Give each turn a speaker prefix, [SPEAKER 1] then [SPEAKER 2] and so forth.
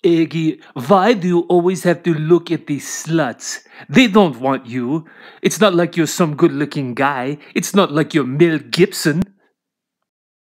[SPEAKER 1] Iggy, why do you always have to look at these sluts? They don't want you. It's not like you're some good looking guy. It's not like you're Mel Gibson.